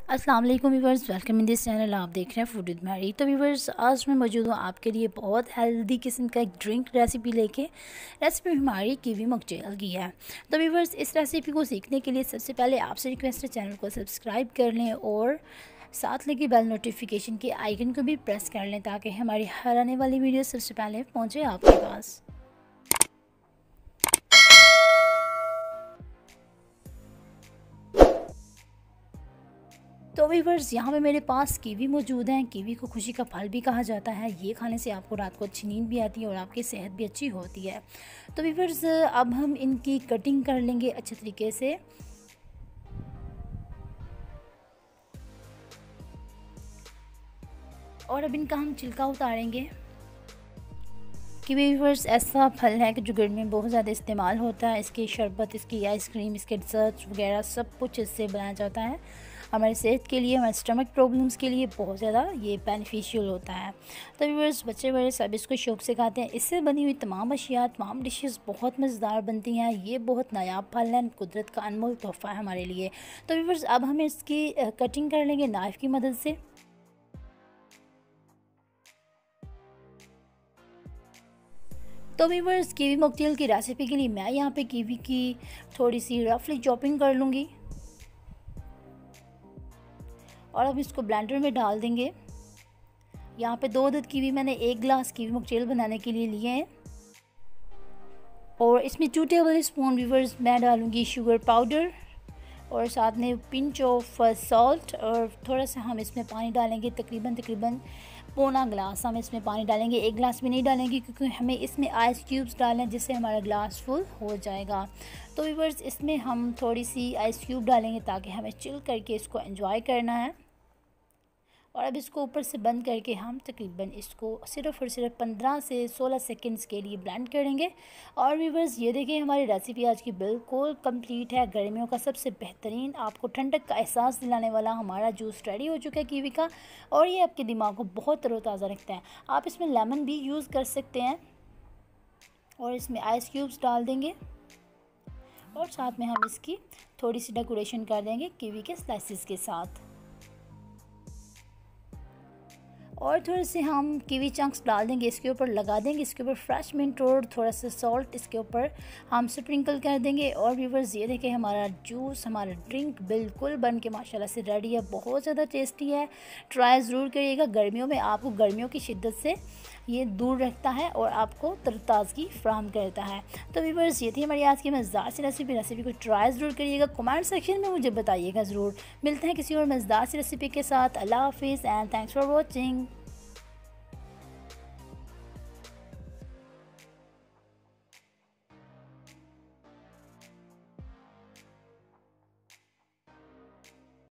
अस्सलाम वालेकुम viewers, welcome in this channel. आप देख रहे हैं फूड विद मैरी। तो व्यूवर्स, आज मैं मौजूद हूँ आपके लिए बहुत हेल्दी किस्म का एक ड्रिंक रेसिपी लेके। रेसिपी हमारी कीवी मॉकटेल की है। तो व्यूवर्स, इस रेसिपी को सीखने के लिए सबसे पहले आपसे रिक्वेस्ट है, चैनल को सब्सक्राइब कर लें और साथ लगी बेल नोटिफिकेशन के आइकन को भी प्रेस कर लें ताकि हमारी हर आने वाली वीडियो सबसे पहले पहुँचे आपके पास। तो व्यूवर्स, यहाँ पे मेरे पास कीवी मौजूद हैं। कीवी को खुशी का फल भी कहा जाता है। ये खाने से आपको रात को अच्छी नींद भी आती है और आपकी सेहत भी अच्छी होती है। तो व्यूवर्स, अब हम इनकी कटिंग कर लेंगे अच्छे तरीके से। और अब इनका हम छिलका उतारेंगे। कीवी व्यूवर्स ऐसा फल है कि जो गर्मी में बहुत ज़्यादा इस्तेमाल होता है। इसकी शरबत, इसकी आइसक्रीम, इसके डिज़र्ट वगैरह सब कुछ इससे बनाया जाता है। हमारी सेहत के लिए, हमारे स्टमक प्रॉब्लम्स के लिए बहुत ज़्यादा ये बेनिफिशियल होता है। तो व्यूवर्स, बच्चे बड़े सब इसको शौक़ से खाते हैं। इससे बनी हुई तमाम अशिया, तमाम डिशेस बहुत मज़ेदार बनती हैं। ये बहुत नायाब फल है, कुदरत का अनमोल तोहफ़ा है हमारे लिए। तो व्यूवर्स, अब हम इसकी कटिंग कर लेंगे नाइफ़ की मदद से। तो व्यूवर्स, कीवी मॉकटेल की रेसिपी के लिए मैं यहाँ पे कीवी की थोड़ी सी रफली चॉपिंग कर लूँगी और अब इसको ब्लेंडर में डाल देंगे। यहाँ पे 2 अदद कीवी, मैंने 1 गिलास कीवी मॉकटेल बनाने के लिए लिए हैं। और इसमें 2 टेबल स्पून व्यूवर्स मैं डालूँगी शुगर पाउडर और साथ में पिंच ऑफ सॉल्ट, और थोड़ा सा हम इसमें पानी डालेंगे। तकरीबन पौना गिलास हम इसमें पानी डालेंगे। 1 गिलास भी नहीं डालेंगे क्योंकि हमें इसमें आइस क्यूब्स डालना है जिससे हमारा ग्लास फुल हो जाएगा। तो व्यूवर्स, इसमें हम थोड़ी सी आइस क्यूब डालेंगे ताकि हमें चिल करके इसको एंजॉय करना है। और अब इसको ऊपर से बंद करके हम तकरीबन इसको सिर्फ़ और सिर्फ 15 से 16 सेकंड्स के लिए ब्लेंड करेंगे। और व्यूवर्स, ये देखिए हमारी रेसिपी आज की बिल्कुल कंप्लीट है। गर्मियों का सबसे बेहतरीन, आपको ठंडक का एहसास दिलाने वाला हमारा जूस रेडी हो चुका है कीवी का। और ये आपके दिमाग को बहुत तरोताज़ा रखता है। आप इसमें लेमन भी यूज़ कर सकते हैं। और इसमें आइस क्यूब्स डाल देंगे और साथ में हम इसकी थोड़ी सी डेकोरेशन कर देंगे कीवी के स्लाइसिस के साथ। और थोड़े से हम कीवी चंक्स डाल देंगे, इसके ऊपर लगा देंगे। इसके ऊपर फ्रेश मिंट और थोड़ा सा सॉल्ट इसके ऊपर हम स्प्रिंकल कर देंगे। और व्यूवर्स, ये देखें हमारा जूस, हमारा ड्रिंक बिल्कुल बन के माशाल्लाह से रेडी है। बहुत ज़्यादा टेस्टी है, ट्राई ज़रूर करिएगा। गर्मियों में आपको गर्मियों की शिद्दत से ये दूर रखता है और आपको तरताज़गी फ्राहम करता है। तो व्यूवर्स, ये थी हमारी आज की मज़ेदार सी रेसिपी को ट्राई ज़रूर करिएगा। कमेंट सेक्शन में मुझे बताइएगा ज़रूर। मिलते हैं किसी और मज़ेदार सी रेसिपी के साथ। अल्लाह हाफिज़ एंड थैंक्स फॉर वॉचिंग।